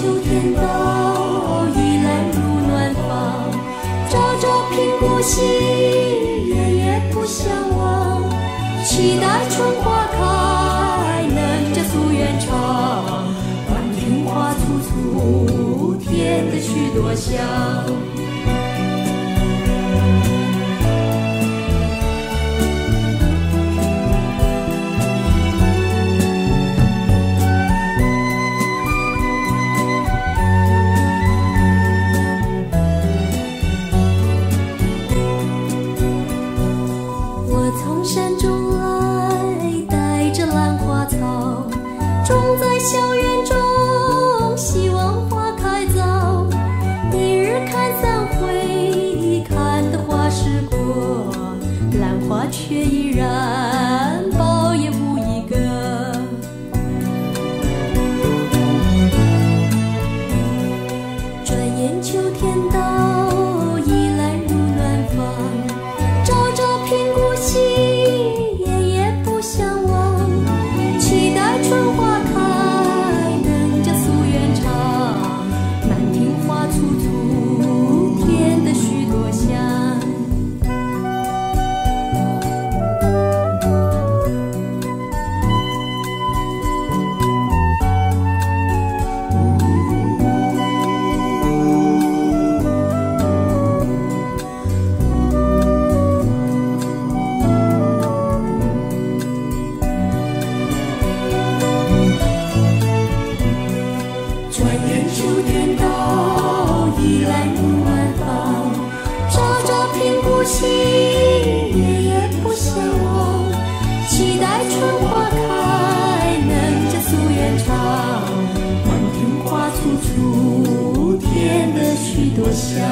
秋天到，依然如暖房。朝朝苹果喜，夜夜不相忘。期待春花开，能这夙愿长。满庭花簇簇，添得许多香。从山中来，带着兰花草，种在校园中，希望花开早。一日看三回，看得花时过，兰花却依然苞也无一个。转眼秋天到，依然如暖房。朝朝苹果喜，夜夜不相忘。期待春花开，能这夙愿长。满庭花簇簇，添得许多香。转眼秋天到，依然如暖房。朝朝苹果喜，夜夜不相忘。期待春花开，能这夙愿长。满庭花簇簇，添得许多香。